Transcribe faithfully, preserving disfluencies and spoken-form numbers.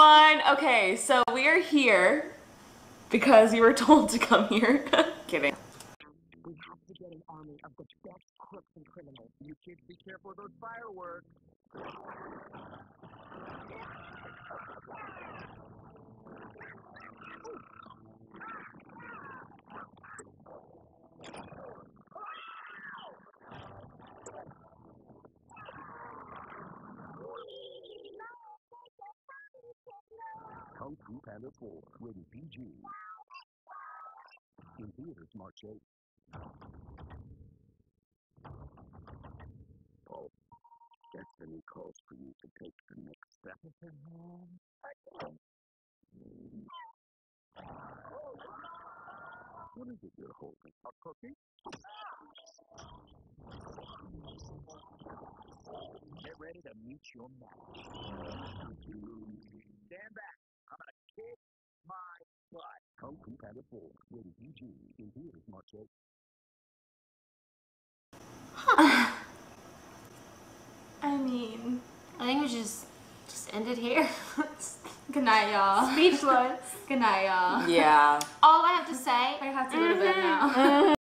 everyone. Okay, so we are here because you were told to come here. Kidding. We have to get an army of the best crooks and criminals. You kids be careful of those fireworks. Kung Fu Panda four, rated P G. In theaters March eighth. Paul, destiny calls for you to take the next step. What is it you're holding? A cookie? Get ready to meet your match. Stand back. I'm gonna kick my butt. Kung Fu Panda four, rated P G. In theaters March eighth. I mean, I think we should just just end it here. Good night, y'all. Speechless. Good night, y'all. Yeah. All I have to say, I have to go to bed now.